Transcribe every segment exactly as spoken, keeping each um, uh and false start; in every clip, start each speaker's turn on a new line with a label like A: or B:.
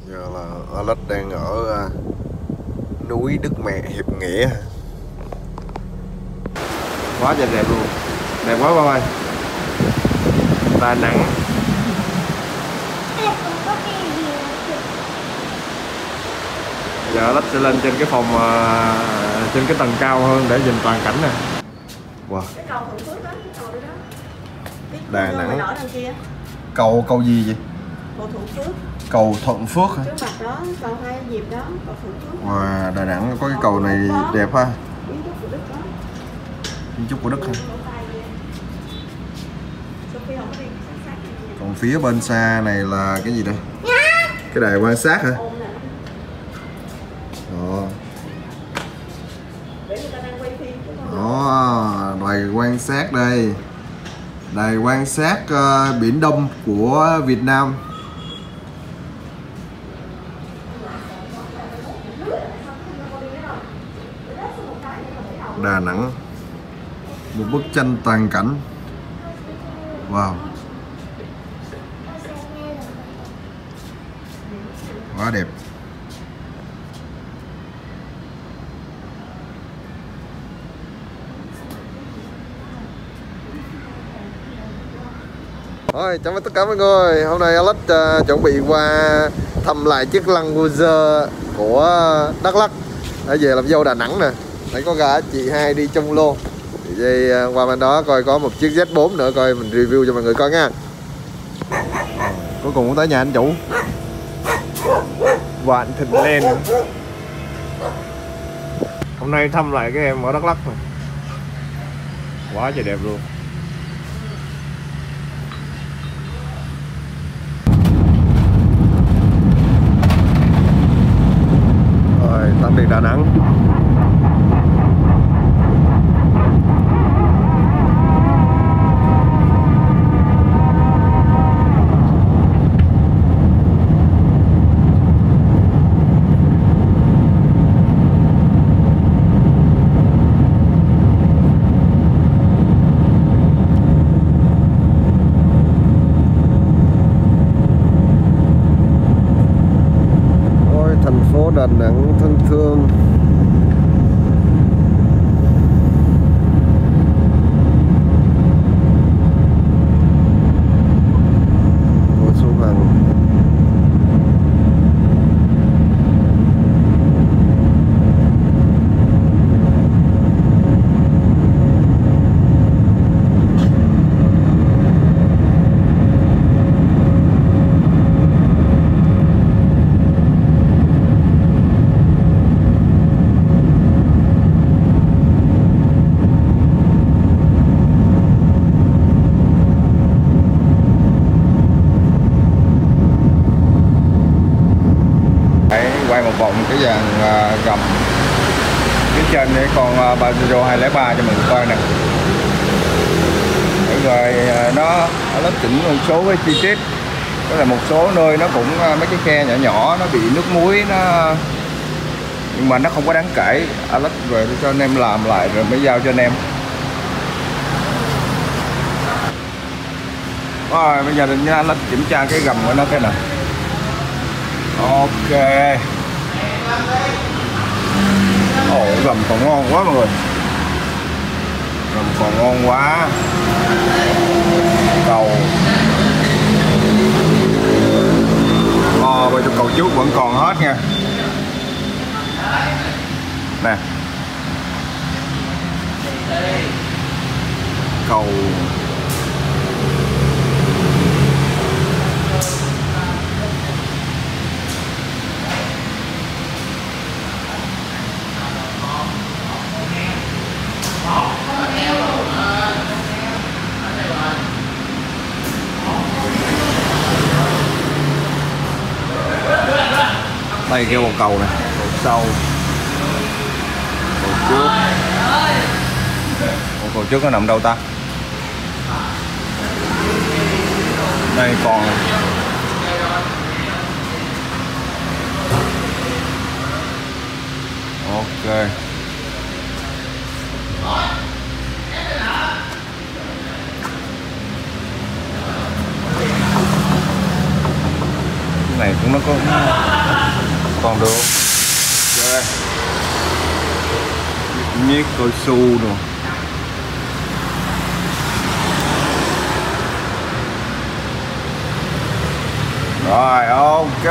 A: Giờ là Alex đang ở uh, núi Đức Mẹ Hiệp Nghĩa. Quá trời đẹp luôn, đẹp quá ba ơi. Đà Nẵng. Giờ Alex sẽ lên trên cái phòng uh, trên cái tầng cao hơn để nhìn toàn cảnh nè. Wow. Đà Nẵng. Cầu cầu gì vậy?
B: Cầu Thuận Phước.
A: Cầu Thuận Phước hả?
B: Trước mặt đó, cầu Hai Diệp đó, cầu Thuận Phước.
A: Wow, Đà Nẵng có cái cầu này đẹp ha.
B: Kiến trúc của Đức đó.
A: Kiến trúc của Đức ha. Còn phía bên xa này là cái gì đây? Cái đài quan sát hả? Đó. Đó, đài quan sát đây. Đài quan sát uh, Biển Đông của Việt Nam. Đà Nẵng. Một bức tranh toàn cảnh. Wow. Quá đẹp. Rồi, chào mừng tất cả mọi người. Hôm nay Alex uh, chuẩn bị qua thăm lại chiếc Land Cruiser của Đắk Lắk. Đã về làm dâu Đà Nẵng nè. Nãy có cả chị hai đi chung luôn. Thì uh, qua bên đó coi có một chiếc Z bốn nữa, coi mình review cho mọi người coi nha. Cuối cùng cũng tới nhà anh chủ. Vạn Thịnh Lên. Hôm nay thăm lại cái em ở Đắk Lắk này. Quá trời đẹp luôn. Rồi, tạm biệt Đà Nẵng. Đà Nẵng thân thương. Ngô Xuân Hằng. Quay một vòng cái dàn uh, gầm phía trên để con uh, Pajero hai không ba cho mình coi nè. Mọi người uh, nó nó chỉnh một số cái chi tiết, đó là một số nơi nó cũng uh, mấy cái khe nhỏ nhỏ nó bị nước muối nó, nhưng mà nó không có đáng kể. Alex về cho anh em làm lại rồi mới giao cho anh em. Rồi bây giờ mình Alex kiểm tra cái gầm của nó cái nè. Ok. Ồ, gầm còn ngon quá mọi người. Gầm còn ngon quá. Cầu. Ồ, bây giờ cầu trước vẫn còn hết nha. Nè. Cầu. Đây kêu một cầu này, cầu sau, cầu trước. Ủa, cầu trước nó nằm đâu ta? Đây còn. Ok. này cũng nó có
C: Còn được. Ok. Miếng cao su rồi. Rồi ok.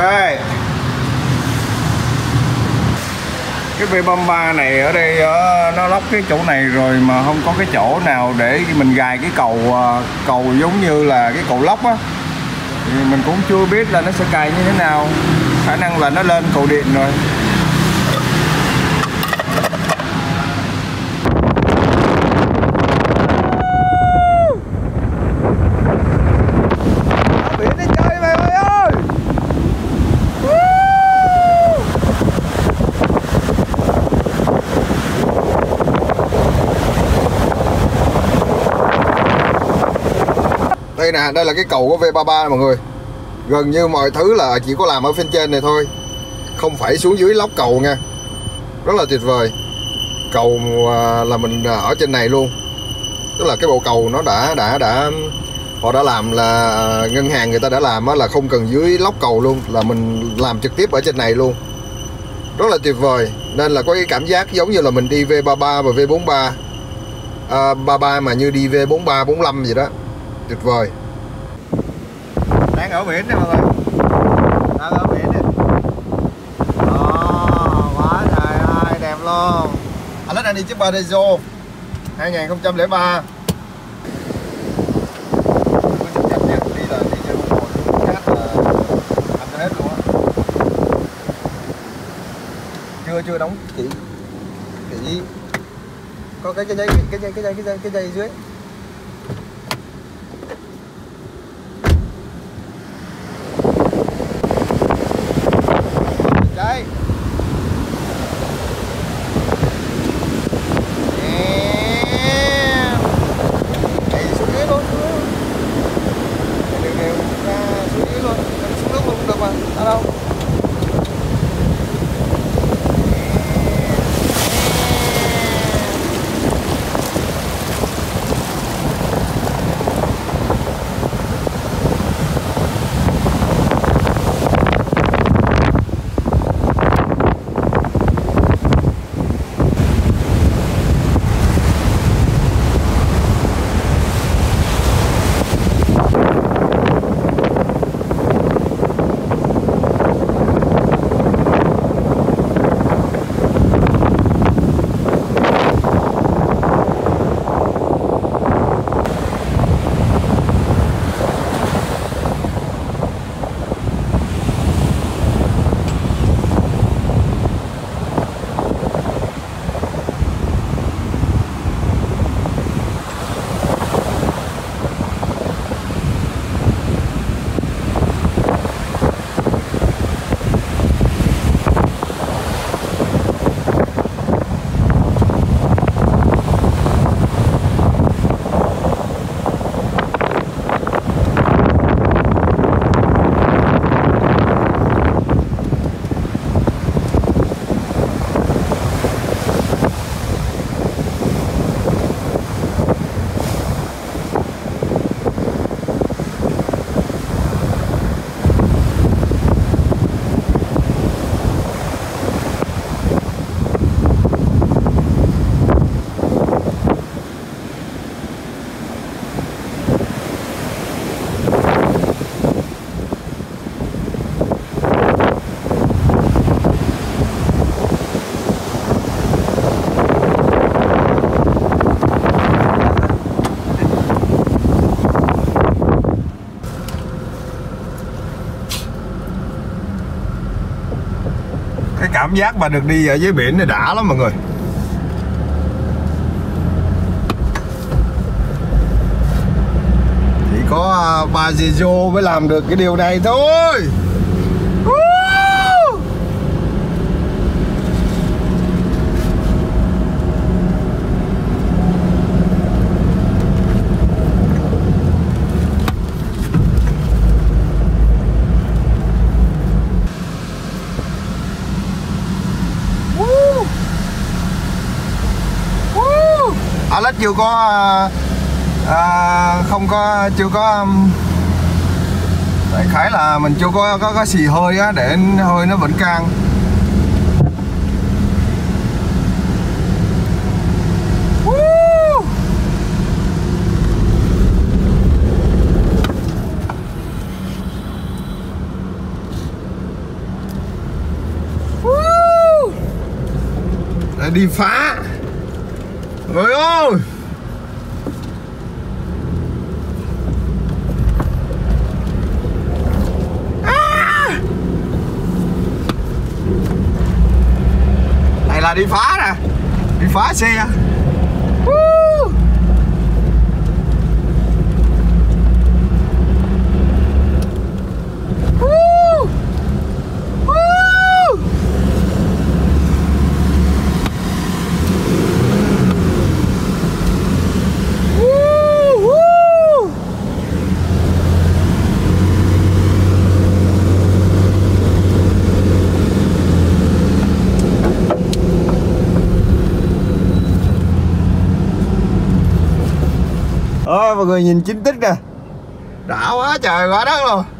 C: Cái V ba mươi ba này ở đây nó lắp cái chỗ này rồi mà không có cái chỗ nào để mình gài cái cầu cầu giống như là cái cầu lốc á, thì mình cũng chưa biết là nó sẽ cài như thế nào. Khả năng là nó lên cầu điện rồi.
A: Biển đi chơi mày ơi ơi. Đây nè, đây là cái cầu của V ba mươi ba mọi người. Gần như mọi thứ là chỉ có làm ở phía trên này thôi, không phải xuống dưới lóc cầu nha. Rất là tuyệt vời. Cầu là mình ở trên này luôn. Tức là cái bộ cầu nó đã đã đã họ đã làm, là ngân hàng người ta đã làm là không cần dưới lóc cầu luôn, là mình làm trực tiếp ở trên này luôn. Rất là tuyệt vời. Nên là có cái cảm giác giống như là mình đi V ba mươi ba và V bốn mươi ba, à, ba mươi ba mà như đi V bốn mươi ba, bốn mươi lăm gì đó. Tuyệt vời. Đang ở biển nè mọi người. Đang ở biển nè. Đó, quá trời ơi, đẹp luôn. Alex đang đi chiếc Paradiso hai không không ba. Đi là đi chơi một hồi cát là ăn hết luôn á. Chưa chưa đóng kỹ kỹ. Có cái cái dây cái dây cái dây cái dây cái dây dưới. Đây. Chạy xuống dưới luôn. Đều đều ra xuống dưới luôn. Xuống nước luôn cũng được mà. Sao đâu. Cái cảm giác mà được đi ở dưới biển này đã lắm mọi người. Chỉ có Paradiso mới làm được cái điều này thôi. Alex chưa có à, không có chưa có
C: đại khái là mình chưa có có, có xì hơi á, để hơi nó vẫn căng. Để đi phá người ơi. Này là đi phá nè, đi phá xe. Woo! Woo! Woo! Woo! Woo! Ôi mọi người nhìn chính tích nè, đã quá trời quá đất luôn.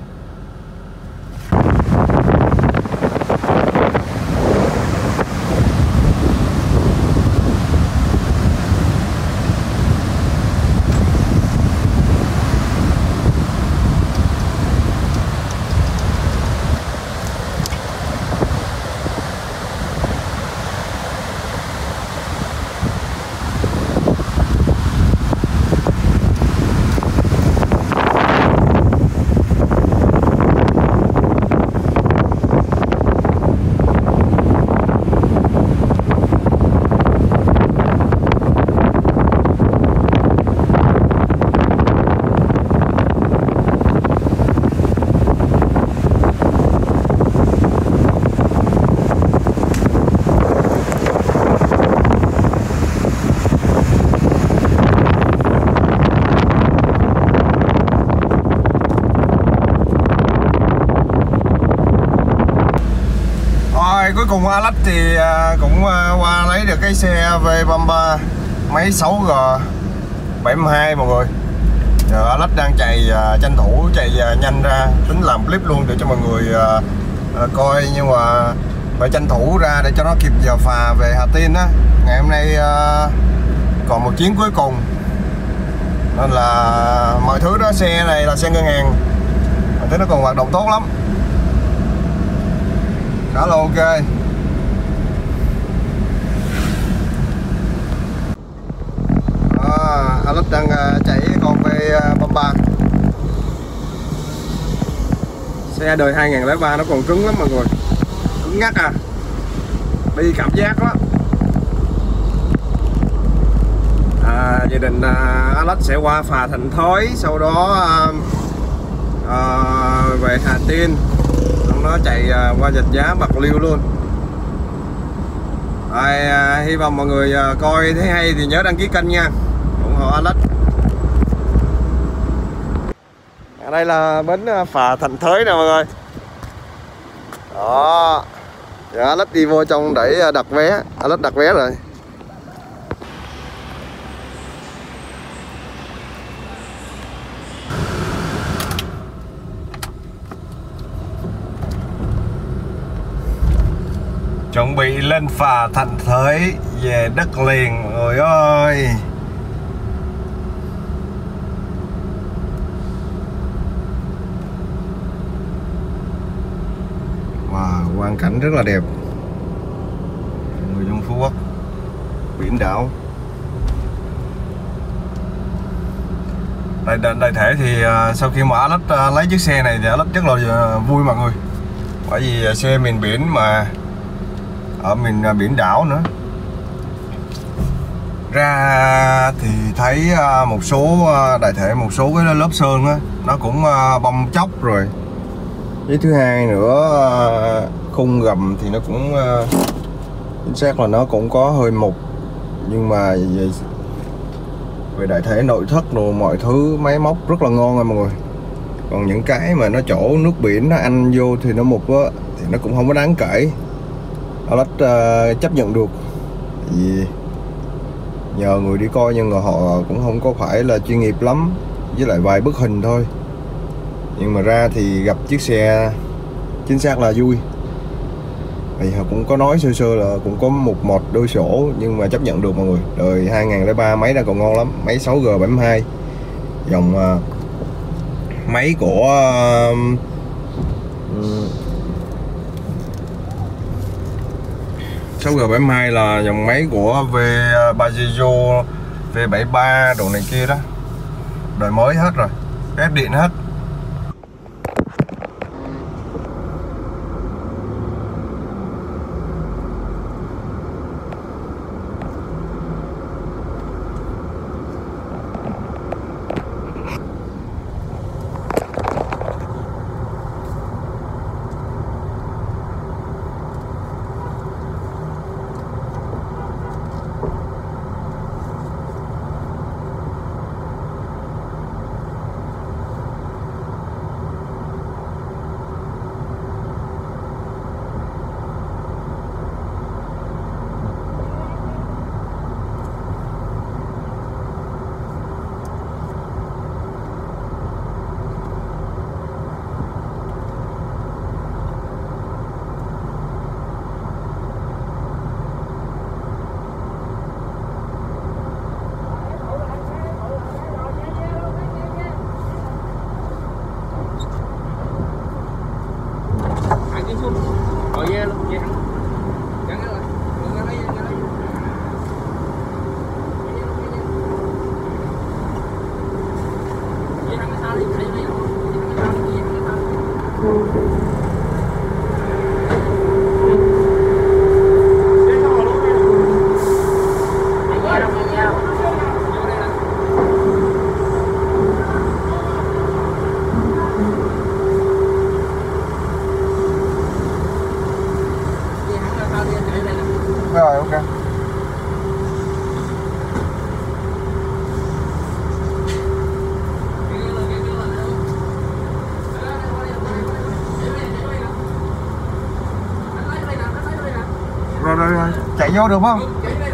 C: Cuối cùng Alex thì cũng qua lấy được cái xe V ba mươi ba máy sáu G bảy hai mọi người. Giờ Alex đang chạy, tranh thủ chạy nhanh ra, tính làm clip luôn để cho mọi người coi, nhưng mà phải tranh thủ ra để cho nó kịp giờ phà về Hà Tiên á. Ngày hôm nay còn một chuyến cuối cùng nên là mọi thứ đó, xe này là xe ngân hàng, mọi thứ nó còn hoạt động tốt lắm, khá là ok. À, Alex đang uh, chạy con V ba mươi ba. Xe đời hai nghìn lẻ ba nó còn cứng lắm mọi người, cứng ngắc à, đi cảm giác đó. À, gia đình uh, Alex sẽ qua phà Thành Thới, sau đó uh, uh, về Hà Tiên, nó chạy qua Rạch Giá, Bạc Liêu luôn. Rồi, à, hy vọng mọi người à, coi thấy hay thì nhớ đăng ký kênh nha, ủng hộ Alex. Ở đây là bến phà Thành Thới nè mọi người. Đó, giờ Alex đi vô trong để đặt vé, Alex đặt vé rồi. Chuẩn bị lên phà Thành Thới về đất liền mọi người ơi. Wow, quang cảnh rất là đẹp. Người dân Phú Quốc, biển đảo. Đại, đại, đại thể thì uh, sau khi mà Alex uh, lấy chiếc xe này thì Alex rất là uh, vui mọi người. Bởi vì uh, xe miền biển mà ở miền biển đảo nữa. Ra thì thấy một số, đại thể một số cái lớp sơn á, nó cũng bong chóc rồi. Với thứ hai nữa, khung gầm thì nó cũng chính xác là nó cũng có hơi mục, nhưng mà về, về đại thể nội thất đồ mọi thứ máy móc rất là ngon rồi mọi người. Còn những cái mà nó chỗ nước biển nó ăn vô thì nó mục á, thì nó cũng không có đáng kể. Alex uh, chấp nhận được, vì nhờ người đi coi nhưng mà họ cũng không có phải là chuyên nghiệp lắm, với lại vài bức hình thôi.
A: Nhưng mà ra thì gặp chiếc xe chính xác là vui. Thì họ cũng có nói sơ sơ là cũng có một một đôi sổ, nhưng mà chấp nhận được mọi người. Đời hai không không ba máy đã còn ngon lắm, máy sáu G bảy mươi hai, dòng uh, máy của uh, sáu G bảy mươi hai là dòng máy của V Pajero V bảy mươi ba đồ này kia đó, đời mới hết rồi, ép điện hết. Rồi, ok. Rồi, rồi, rồi. Chạy vô được không?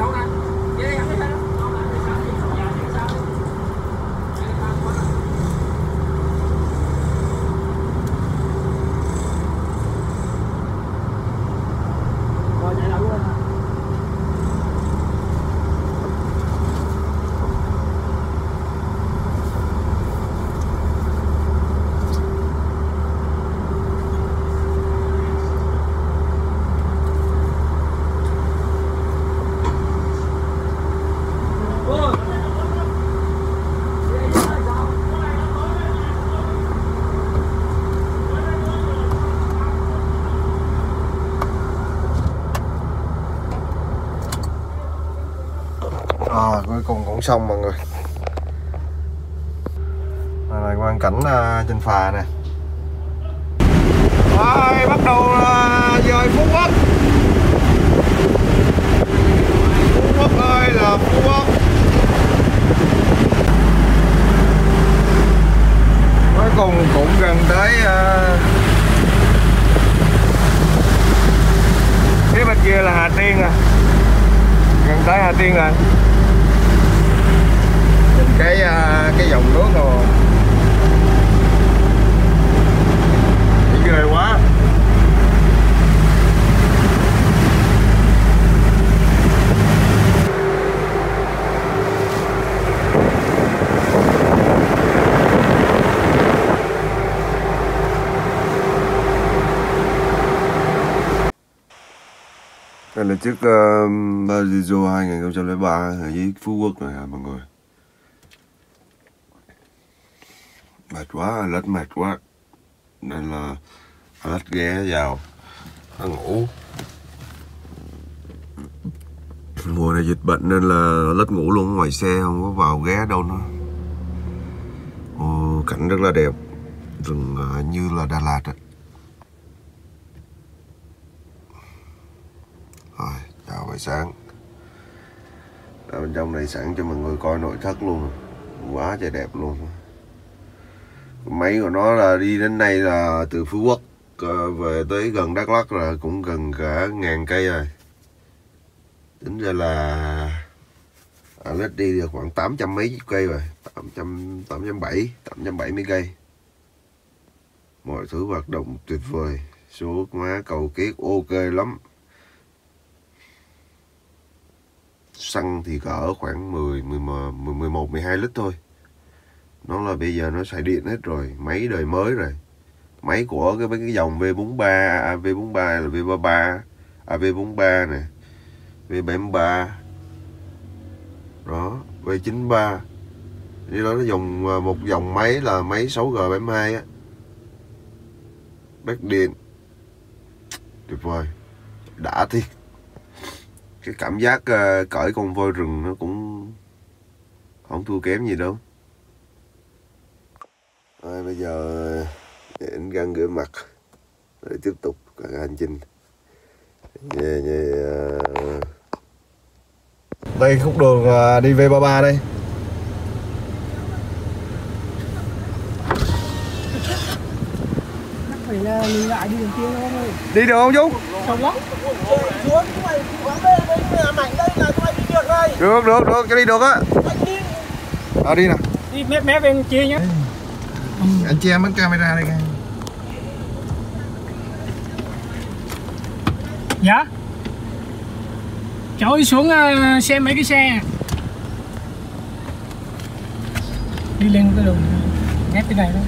A: À, cuối cùng cũng xong mọi người. Đây là quang cảnh uh, trên phà nè. Rồi, bắt đầu uh, dời Phú Quốc. Phú Quốc ơi là Phú Quốc. Cuối cùng cũng gần tới uh... phía bên kia là Hà Tiên à. Gần tới Hà Tiên rồi. Nhìn cái cái dòng nước rồi ghê quá. Đây là chiếc uh, Pajero hai không không ba ở dưới Phú Quốc này à mọi người. Mệt quá, lết mệt quá. Nên là lết ghé vào nó ngủ. Mùa này dịch bệnh nên là lết ngủ luôn ngoài xe, không có vào ghé đâu nữa. Ồ, cảnh rất là đẹp, rừng uh, như là Đà Lạt ấy. Rồi, chào buổi sáng. Ở bên trong này sẵn cho mọi người coi nội thất luôn. Quá trời đẹp luôn. Máy của nó là đi đến nay là từ Phú Quốc về tới gần Đắk Lắk là cũng gần cả ngàn cây rồi. Tính ra là à, lết đi được khoảng tám trăm mấy cây rồi, tám trăm, tám trăm bảy, tám trăm bảy mươi cây. Mọi thứ hoạt động tuyệt vời. Số má cầu kiết ok lắm. Xăng thì cỡ khoảng mười, mười, mười một, mười hai lít thôi. Nó là bây giờ nó xài điện hết rồi. Máy đời mới rồi. Máy của cái cái dòng V bốn mươi ba, à, V bốn mươi ba là V ba mươi ba, à, V bốn mươi ba nè, V bảy mươi ba đó, V chín mươi ba. Đi đó nó dùng một dòng máy là máy sáu G bảy mươi hai á. Bếp điện tuyệt vời, đã thiệt. Cái cảm giác uh, cởi con voi rừng nó cũng không thua kém gì đâu. Rồi, bây giờ để anh găng rửa mặt để tiếp tục cả hành trình. Về, về, uh... đây khúc đường uh, đi V ba mươi ba đây.
B: Phải là lùi lại đi đường kia thôi.
A: Đi được không chú?
B: Không lắm.
A: Được, được, được, cho đi được á. Ờ đi nè.
B: Đi mép mép bên kia nhé.
A: Anh che mất camera đây.
B: Dạ. Cháu đi xuống uh, xem mấy cái xe. Đi lên cái đường mép cái này đó.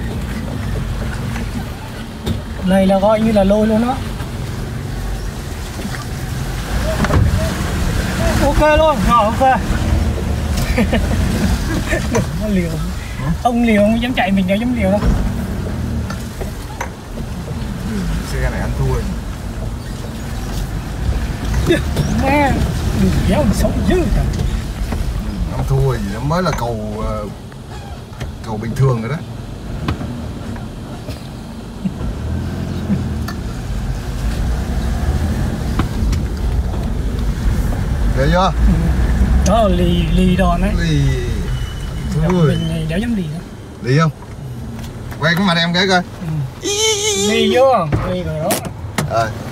B: Này là gọi như là lôi luôn đó. Ok luôn, rồi ok. Nó liều. Ông liều không dám chạy, mình đâu dám liều đâu.
A: Xe này ăn thua rồi.
B: Mẹ, đường dẻo mình sống dữ trời.
A: Ăn thua gì đó, mới là cầu cầu bình thường rồi đó. Được chưa?
B: Đó là lì lì đòn đấy.
A: Lì. Thôi.
B: Mình đéo dám lì nữa.
A: Lì không? Quay cái mặt em cái coi.
B: Ừ. Lì vô không? Lì rồi đó.
A: Rồi.